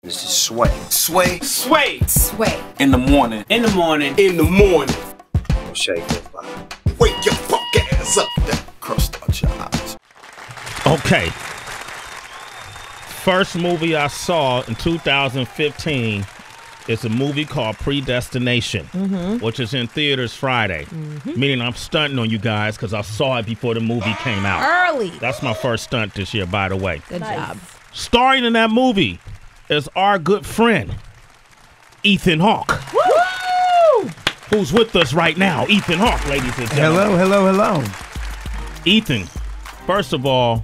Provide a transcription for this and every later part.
This is Sway. Sway. Sway. Sway. In the morning. In the morning. In the morning. Shake your body. Wake your fuck ass up. That crust out your eyes. Okay. First movie I saw in 2015 is a movie called Predestination, which is in theaters Friday. Meaning I'm stunting on you guys because I saw it before the movie came out. Early. That's my first stunt this year, by the way. Good job. Starring in that movie is our good friend, Ethan Hawke. Woo! Who's with us right now. Ethan Hawke, ladies and gentlemen. Hello. Ethan, first of all,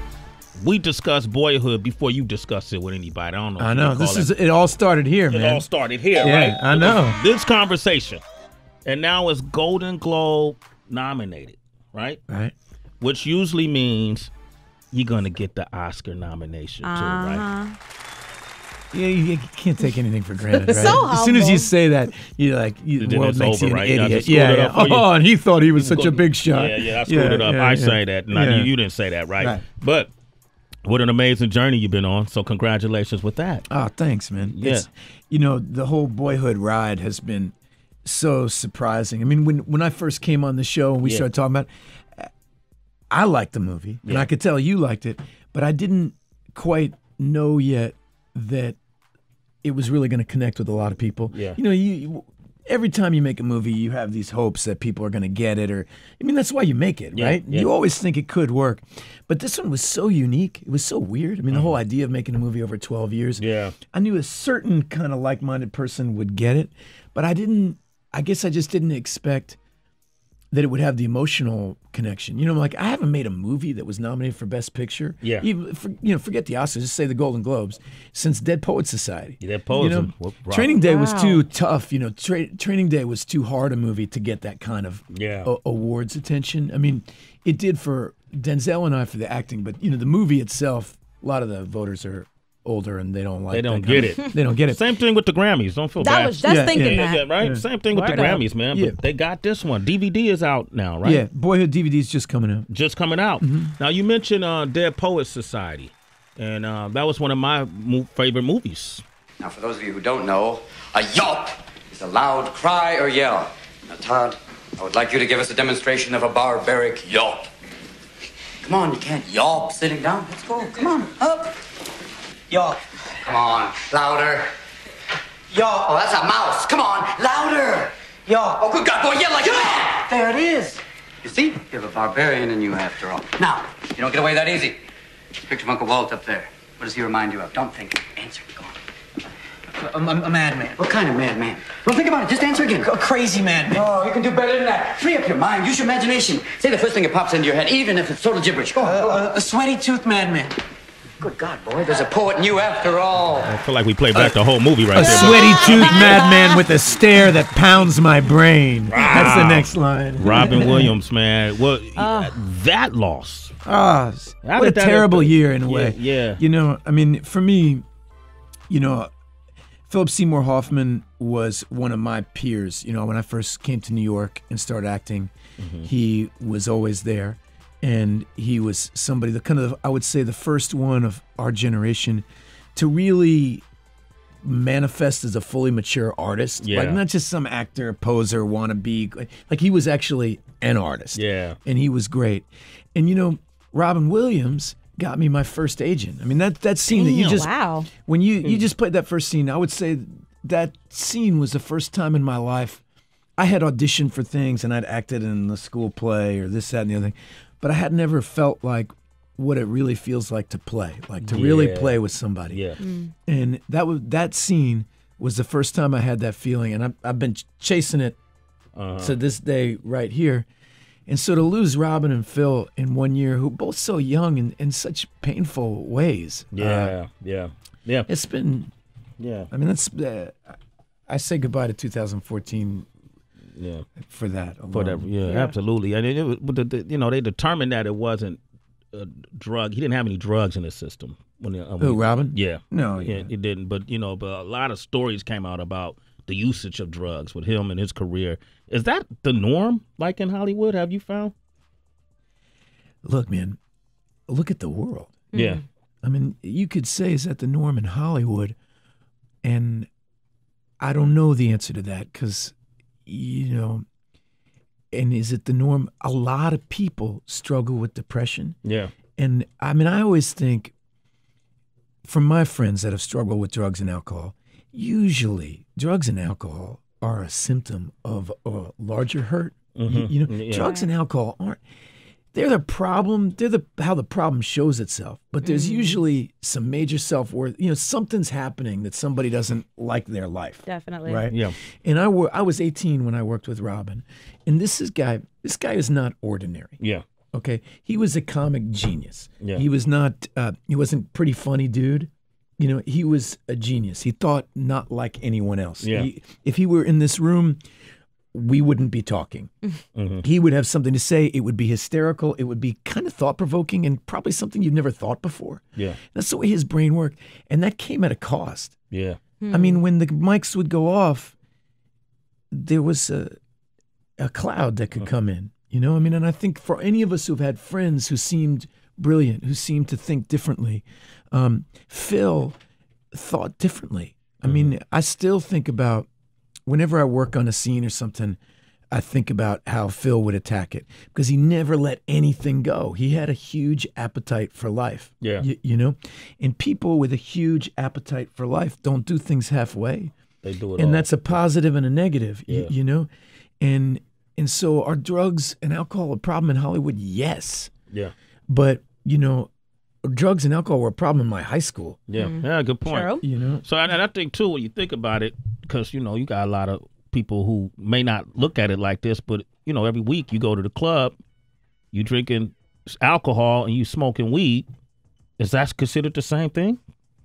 we discussed Boyhood before you discussed it with anybody. I don't know. I know. It all started here, man. It all started here, Yeah, right? I know. This conversation. And now it's Golden Globe nominated, right? Right. Which usually means you're going to get the Oscar nomination too, right? Yeah, you can't take anything for granted, right? So as soon as you humble. say that, you're like, the Then world it's makes over, you an right? I idiot. just screwed it up for you. Oh, and he thought he was such a big shot. Yeah, I screwed it up. I say that. Now, Yeah. you didn't say that, right? Right. But what an amazing journey you've been on. So congratulations with that. Oh, thanks, man. Yeah. It's, the whole Boyhood ride has been so surprising. I mean, when I first came on the show and we started talking about it, I liked the movie, and I could tell you liked it, but I didn't quite know yet that it was really going to connect with a lot of people. Yeah. You every time you make a movie, you have these hopes that people are going to get it, that's why you make it, right? Yeah. You always think it could work. But this one was so unique. It was so weird. I mean, the whole idea of making a movie over 12 years. Yeah. I knew a certain kind of like-minded person would get it, but I guess I just didn't expect that it would have the emotional connection. I haven't made a movie that was nominated for Best Picture. Yeah. Even forget the Oscars, just say the Golden Globes, since Dead Poets Society. Dead Poets. Training Day was too tough. Training Day was too hard a movie to get that kind of awards attention. I mean, it did for Denzel and I for the acting, but the movie itself, a lot of the voters are older and they don't like. They don't get it. They don't get it. Same thing with the Grammys. Don't feel bad. That's thinking that. Right? Yeah. Same thing with the Grammys, man. Yeah. But they got this one. DVD is out now, right? Yeah, Boyhood DVD's just coming out. Just coming out. Now, you mentioned Dead Poets Society, and that was one of my favorite movies. Now, for those of you who don't know, a yelp is a loud cry or yell. Now, Todd, I would like you to give us a demonstration of a barbaric yelp. Come on, you can't yelp sitting down. Let's go. Come on, up. Yelp. Come on, louder. Yelp. Oh, that's a mouse. Come on, louder. Yelp. Oh, good God, boy, yell like that. There it is. You see, you have a barbarian in you after all. Now, you don't get away that easy. Picture of Uncle Walt up there. What does he remind you of? Don't think. Answer. Go on. A madman. What kind of madman? Well, think about it. Just answer again. A crazy madman. Oh, you can do better than that. Free up your mind. Use your imagination. Say the first thing that pops into your head, even if it's total gibberish. Go on. A sweaty tooth madman. Good God, boy, there's a poet in you after all. I feel like we played back the whole movie right A there. sweaty tooth madman with a stare that pounds my brain. That's the next line. Robin Williams, man. Well, that loss. What a did that terrible happen? year in a way. Yeah. For me, Philip Seymour Hoffman was one of my peers. When I first came to New York and started acting, he was always there. And he was somebody I would say the first one of our generation to really manifest as a fully mature artist. Yeah. Like not just some actor, poser, wannabe. Like he was actually an artist. Yeah. And he was great. And Robin Williams got me my first agent. I mean that scene that you just when you just played that first scene, I would say that scene was the first time in my life I had auditioned for things and I'd acted in the school play or this, that, and the other thing. But I had never felt like what it really feels like to play, like to really play with somebody. Yeah. And that scene was the first time I had that feeling, and I've been chasing it to this day right here. And so to lose Robin and Phil in 1 year, who both so young and in such painful ways. Yeah. It's been. Yeah. I mean, that's. I say goodbye to 2014. Yeah. For that. For that, absolutely. And it was, but they determined that it wasn't a drug. He didn't have any drugs in his system. Who, Robin? Yeah. No, he didn't. But but a lot of stories came out about the usage of drugs with him and his career. Is that the norm, like in Hollywood? Have you found? Look, man, look at the world. Yeah. I mean, you could say, is that the norm in Hollywood? And I don't know the answer to that because, you know, and is it the norm? A lot of people struggle with depression. Yeah. And I mean, I always think from my friends that have struggled with drugs and alcohol, usually drugs and alcohol are a symptom of a larger hurt. You know, drugs and alcohol aren't. They're the problem. They're how the problem shows itself. But there's usually some major self-worth. You know, something's happening that somebody doesn't like their life. Definitely. Right? Yeah. And I was 18 when I worked with Robin. And this guy is not ordinary. Yeah. Okay? He was a comic genius. Yeah. He was not, he wasn't pretty funny dude. You know, he was a genius. He thought not like anyone else. Yeah. If he were in this room, we wouldn't be talking. He would have something to say. It would be hysterical. It would be kind of thought-provoking and probably something you've never thought before. Yeah. That's the way his brain worked. And that came at a cost. Yeah. I mean, when the mics would go off, there was a cloud that could come in. You know, I mean, and I think for any of us who've had friends who seemed brilliant, who seemed to think differently, Phil thought differently. I mean, I still think about, whenever I work on a scene or something, I think about how Phil would attack it because he never let anything go. He had a huge appetite for life. Yeah. You know? And people with a huge appetite for life don't do things halfway. They do it And all. that's a positive and a negative, Yeah. you know? And so are drugs and alcohol a problem in Hollywood? Yes. Yeah. But, you know, drugs and alcohol were a problem in my high school. Yeah. Yeah, good point. True. You know? So and I think, too, when you think about it, because, you know, you got a lot of people who may not look at it like this, but, you know, every week you go to the club, you drinking alcohol and you smoking weed. Is that considered the same thing?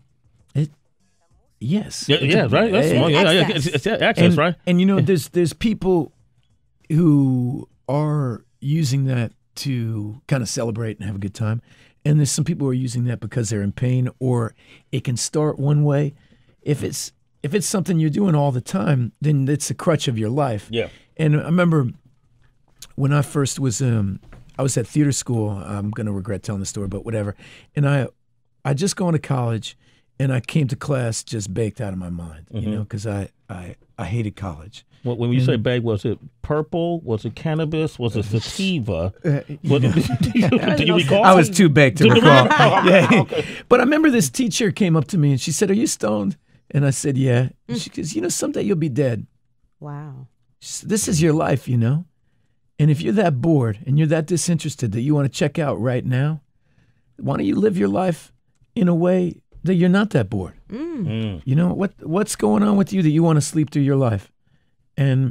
Yes. Yeah, right? That's it's excess, right? And, you know, there's people who are using that to kind of celebrate and have a good time. And there's some people who are using that because they're in pain, or it can start one way. If it's something you're doing all the time, then it's a crutch of your life. Yeah. And I remember when I first was, I was at theater school. I'm going to regret telling the story, but whatever. And I just gone to college, and I came to class just baked out of my mind, you know, because I hated college. Well, when you say bag, was it purple? Was it cannabis? Was it sativa? Do you recall? I was too baked to recall. Yeah. Okay. But I remember this teacher came up to me and she said, "Are you stoned?" And I said, "Yeah." And she goes, "You know, someday you'll be dead. Wow. This is your life, you know? And if you're that bored and you're that disinterested that you want to check out right now, why don't you live your life in a way that you're not that bored? You know, what's going on with you that you want to sleep through your life?" And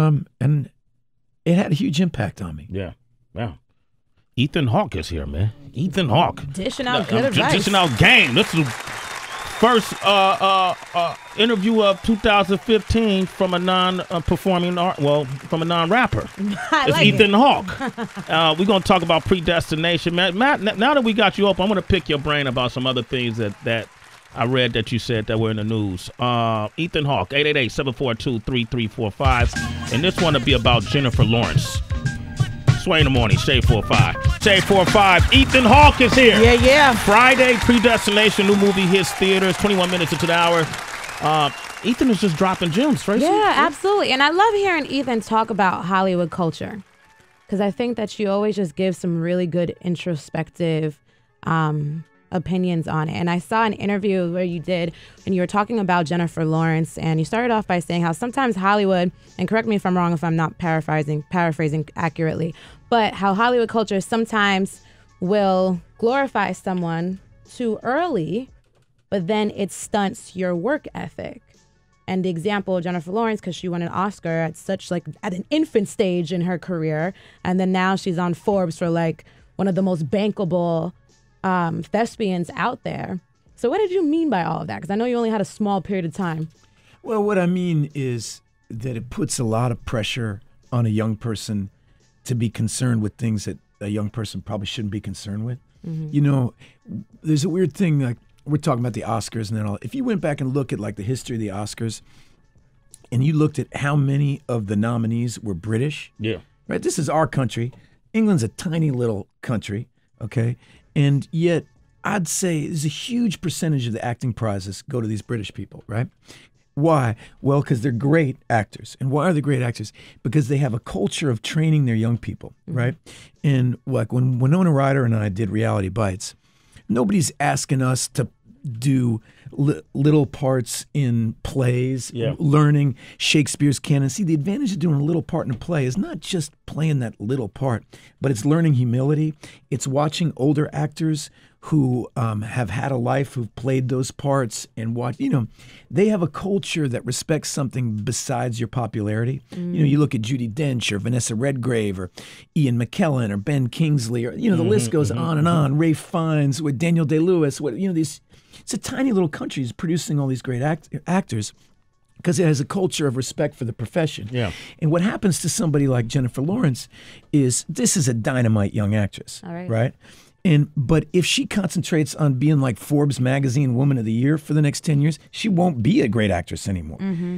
it had a huge impact on me. Yeah. Wow. Ethan Hawke is here, man. Ethan Hawke. Dishing out good advice. Dishing out game. This is the first interview of 2015 from a non-performing art, from a non-rapper. It's like Ethan Hawke. We're going to talk about Predestination. Matt, now that we got you up, I'm going to pick your brain about some other things that I read that you said that were in the news. Ethan Hawke, 888-742-3345. And this one will be about Jennifer Lawrence. Sway in the morning, Shade 45. Shade 45. Ethan Hawke is here. Yeah. Friday, Predestination, new movie hits theaters, 21 minutes into the hour. Ethan is just dropping gems, Tracy. Yeah, absolutely. And I love hearing Ethan talk about Hollywood culture, because I think that she always just gives some really good introspective opinions on it. And I saw an interview where you did, and you were talking about Jennifer Lawrence, and you started off by saying how sometimes Hollywood, and correct me if I'm wrong if I'm not paraphrasing accurately, but how Hollywood culture sometimes will glorify someone too early, but then it stunts your work ethic. And the example of Jennifer Lawrence, because she won an Oscar at an infant stage in her career, and then now she's on Forbes for one of the most bankable thespians out there. So what did you mean by all of that? Because I know you only had a small period of time. Well, what I mean is that it puts a lot of pressure on a young person to be concerned with things that a young person probably shouldn't be concerned with. Mm-hmm. You know, there's a weird thing, like we're talking about the Oscars and then all. If you went back and look at the history of the Oscars and you looked at how many of the nominees were British. Yeah. Right? This is our country. England's a tiny little country, okay? And yet I'd say there's a huge percentage of the acting prizes go to these British people, right? Why? Well, because they're great actors. And why are they great actors? Because they have a culture of training their young people, right? And like when Winona Ryder and I did Reality Bites, nobody's asking us to do little parts in plays, learning Shakespeare's canon. See, the advantage of doing a little part in a play is not just playing that little part, but it's learning humility. It's watching older actors who have had a life, who've played those parts, and they have a culture that respects something besides your popularity. You look at Judi Dench or Vanessa Redgrave or Ian McKellen or Ben Kingsley, or the list goes on and on. Ralph Fiennes with Daniel Day-Lewis. It's a tiny little country that's producing all these great actors because it has a culture of respect for the profession. Yeah. And what happens to somebody like Jennifer Lawrence is this is a dynamite young actress, all right? But if she concentrates on being like Forbes magazine Woman of the Year for the next 10 years, she won't be a great actress anymore.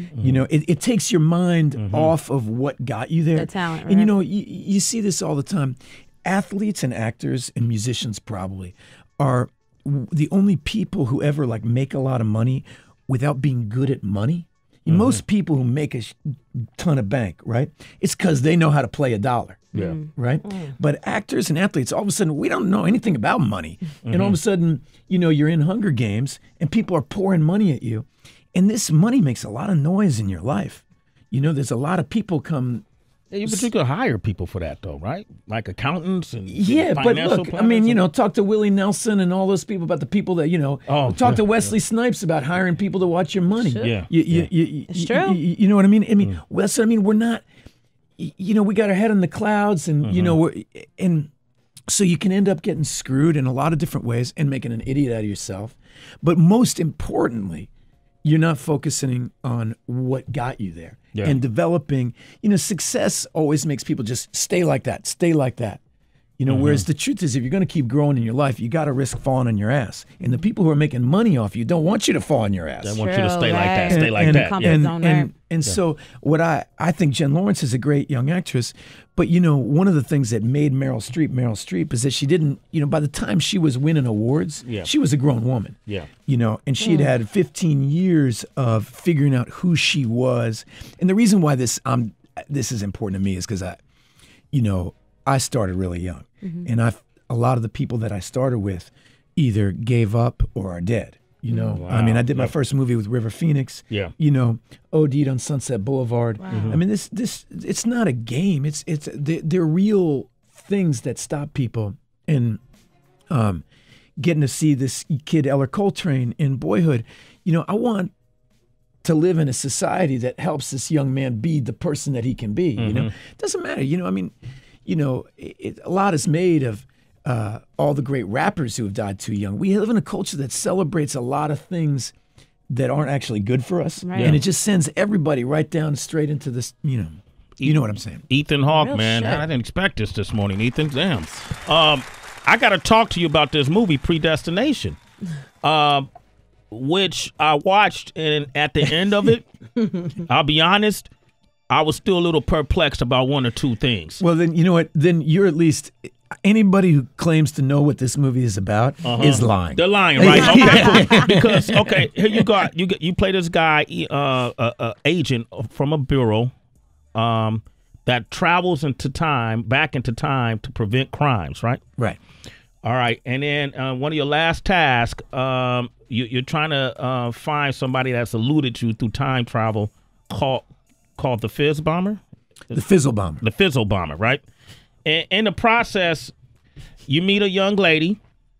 It takes your mind off of what got you there. The talent, right? And you see this all the time. Athletes and actors and musicians probably are the only people who ever like make a lot of money without being good at money. Most people who make a ton of bank, right? It's because they know how to play a dollar. Yeah. Right? But actors and athletes, all of a sudden, we don't know anything about money. And all of a sudden, you're in Hunger Games and people are pouring money at you. And this money makes a lot of noise in your life. There's a lot of people come. Yeah, but you could hire people for that, though, right? Like accountants and but look, talk to Willie Nelson and all those people about the people that, talk to Wesley Snipes about hiring people to watch your money. Sure. Yeah. It's true. You know what I mean? That's what I mean. We're not, we got our head in the clouds and, and so you can end up getting screwed in a lot of different ways and making an idiot out of yourself. But most importantly, you're not focusing on what got you there. Yeah. And developing, success always makes people just stay like that. Whereas the truth is, if you're going to keep growing in your life, you got to risk falling on your ass. And the people who are making money off you don't want you to fall on your ass. They want you to stay like that, stay like that. And so what I think Jen Lawrence is a great young actress, but one of the things that made Meryl Streep is that she didn't, by the time she was winning awards, she was a grown woman. Yeah. And she'd had 15 years of figuring out who she was. And the reason why this is important to me is because I started really young. And a lot of the people that I started with either gave up or are dead. Wow. I mean, I did my first movie with River Phoenix. Yeah. OD'd on Sunset Boulevard. Wow. I mean, this it's not a game. They're real things that stop people. And getting to see this kid Eller Coltrane in Boyhood, I want to live in a society that helps this young man be the person that he can be. It doesn't matter. A lot is made of all the great rappers who have died too young. We live in a culture that celebrates a lot of things that aren't actually good for us. Right. And it just sends everybody right down straight into this, you know what I'm saying. Ethan Hawke, man. Shit. I didn't expect this morning, Ethan. Damn. I got to talk to you about this movie, Predestination, which I watched, and at the end of it, I'll be honest, I was still a little perplexed about one or two things. Well, then, you know what? Then you're at least... Anybody who claims to know what this movie is about is lying. They're lying, right? Okay, because here you play this guy, agent from a bureau, that travels back into time to prevent crimes, right? Right. All right, and then one of your last tasks, you're trying to find somebody that's eluded you through time travel, called the Fizz Bomber. The Fizzle Bomber. The Fizzle Bomber, right? And in the process, you meet a young lady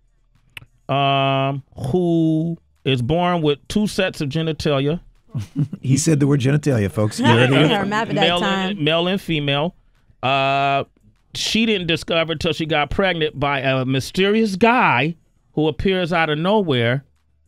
who is born with two sets of genitalia. He said the word genitalia, folks. Male and female. She didn't discover till she got pregnant by a mysterious guy who appears out of nowhere.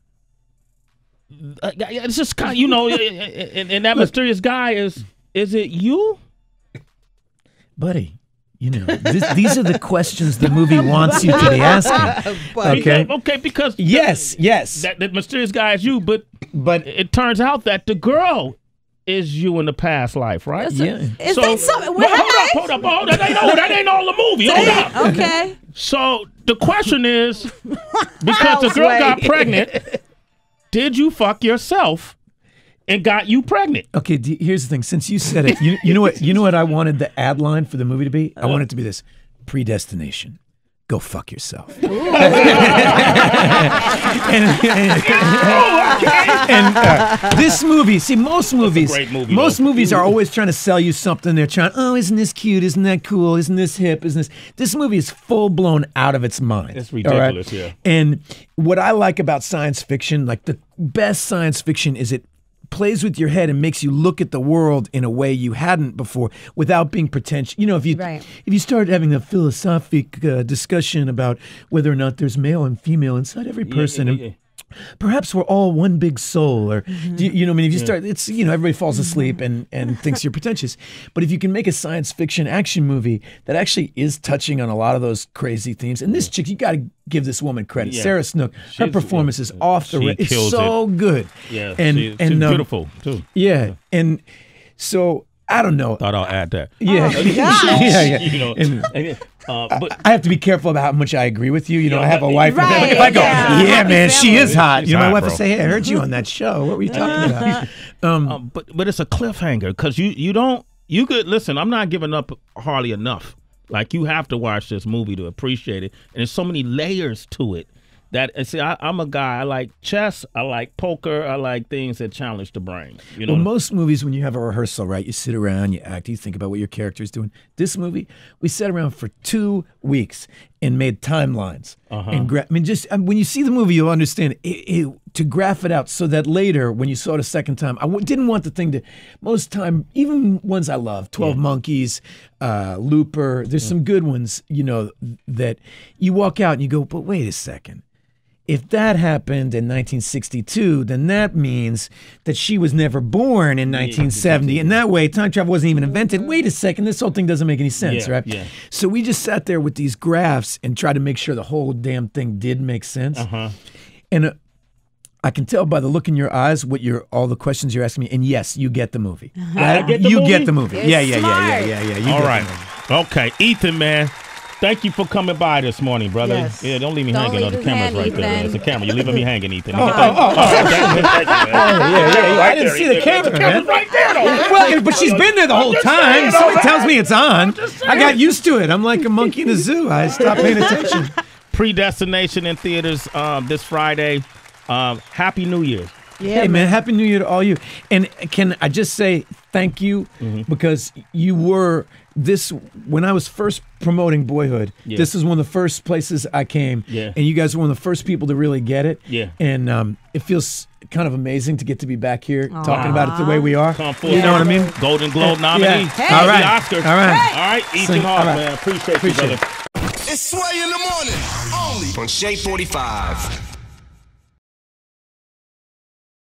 It's just kind of, and that mysterious guy is it you? Buddy. These are the questions the movie wants you to be asking. Okay, because yes, that mysterious guy is you, but it turns out that the girl is you in the past life, right? Hold up. That ain't all the movie. Hold up. So the question is, because the girl got pregnant, did you fuck yourself and got you pregnant? Okay, here's the thing. Since you said it, you know what? You know what I wanted the ad line for the movie to be? I wanted it to be this: predestination. Go fuck yourself. And this movie, see, most movies are always trying to sell you something. They're trying, oh, isn't this cute? Isn't that cool? Isn't this hip? Isn't this? This movie is full blown out of its mind. It's ridiculous, yeah. And what I like about science fiction, like the best science fiction, is it plays with your head and makes you look at the world in a way you hadn't before without being pretentious. You know, if you start having a philosophic discussion about whether or not there's male and female inside every person, and perhaps we're all one big soul, or you know, I mean, if you start, it's, you know, everybody falls asleep and thinks you're pretentious. But if you can make a science fiction action movie that actually is touching on a lot of those crazy themes, and this chick, you got to give this woman credit. Sarah Snook, her performance is off the rails. It's so good. Yeah, and she's beautiful too. Yeah, and so I don't know. Thought I'll add that. Yeah, yeah. You know, but I have to be careful about how much I agree with you. You know, I have a wife. Right, if I go, yeah, man, she is hot. You know, my wife will say, "Hey, I heard you on that show. What were you talking about?" But it's a cliffhanger because you could listen. I'm not giving up Harley enough. Like, you have to watch this movie to appreciate it, and there's so many layers to it. That, see, I'm a guy. I like chess. I like poker. I like things that challenge the brain. You know. Well, most movies, when you have a rehearsal, right, you sit around, you act, you think about what your character is doing. This movie, we sat around for 2 weeks and made timelines. And when you see the movie, you'll understand to graph it out so that later, when you saw it a second time, I didn't want the thing to. Most time, even ones I love, 12 Monkeys, Looper. There's some good ones, you know, that you walk out and you go, but wait a second. If that happened in 1962, then that means that she was never born in 1970. And that way, time travel wasn't even invented. Wait a second, this whole thing doesn't make any sense, right? Yeah. So we just sat there with these graphs and tried to make sure the whole damn thing did make sense. And I can tell by the look in your eyes all the questions you're asking me. And yes, you get the movie. You get the movie. Yeah. All right. Okay, Ethan, man. Thank you for coming by this morning, brother. Yes. Yeah, don't leave me hanging on the camera's right there. It's a camera. You're leaving me hanging, Ethan. I didn't see the camera, man. Right there, though. Well, but she's been there the whole time. Somebody tells me it's on. I got used to it. I'm like a monkey in a zoo. I stopped paying attention. Predestination in theaters this Friday. Happy New Year. Yeah, hey, man, Happy New Year to all you. And can I just say thank you because you were this, when I was first promoting Boyhood, this is one of the first places I came. And you guys were one of the first people to really get it. And it feels kind of amazing to get to be back here talking about it the way we are. You know what I mean? Golden Globe nominee. Hey. All right. Oscars. All right. All right, Ethan Hawke, man. Appreciate you, brother. It's Sway in the morning, only on Shade 45.